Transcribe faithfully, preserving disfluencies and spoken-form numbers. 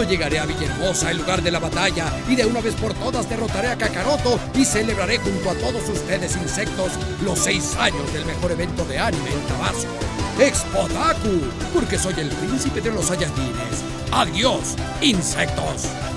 llegaré a Villahermosa, el lugar de la batalla, y de una vez por todas derrotaré a Kakaroto y celebraré junto a todos ustedes insectos los seis años del mejor evento de anime en Tabasco, Expotaku, porque soy el príncipe de los Saiyajines. ¡Adiós, insectos!